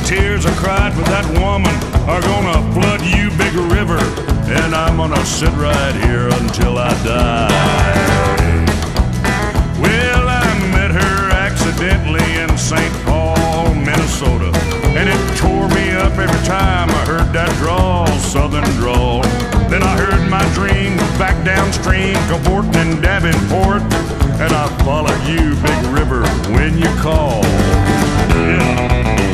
tears I cried for that woman are gonna flood you, big river, and I'm gonna sit right here until I die. Well, I met her accidentally in St. Paul, Minnesota, and it tore me up every time I heard that drawl, southern drawl. Then I heard my dream back downstream, cavorting in Davenport, and I followed you, big river, when you called. Yeah.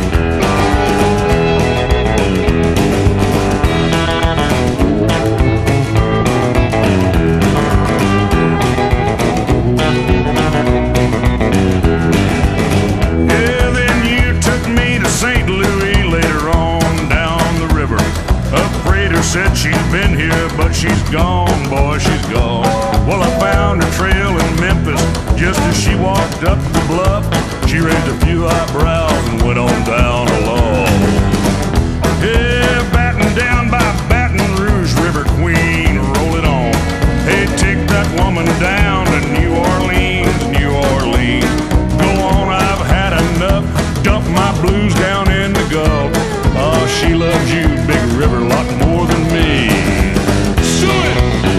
Said she's been here, but she's gone, boy, she's gone. Well, I found her trail in Memphis just as she walked up the bluff. She raised a few eyebrows and went on down along. Yeah, batten down by Baton Rouge, River Queen, roll it on. Hey, take that woman down to New Orleans, New Orleans. Go on, I've had enough. Dump my blues down in the Gulf. Oh, she loves you, big river, a lot more than me. Do it!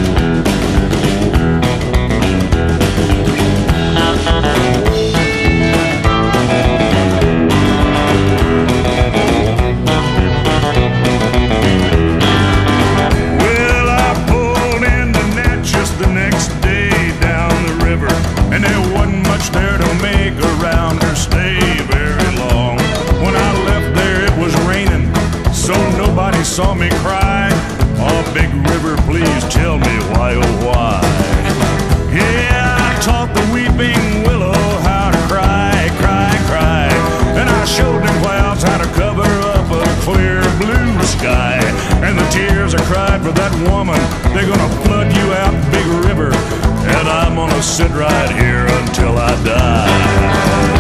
Well, I pulled into Natchez the next day down the river, and there wasn't much there to make around her stay very long. When I left there, it was raining, so nobody saw me cry. Oh, big river, please tell me why, oh why. Yeah, I taught the weeping willow how to cry, cry, cry. And I showed them clouds how to cover up a clear blue sky. And the tears I cried for that woman, they're gonna flood you out, big river, and I'm gonna sit right here until I die.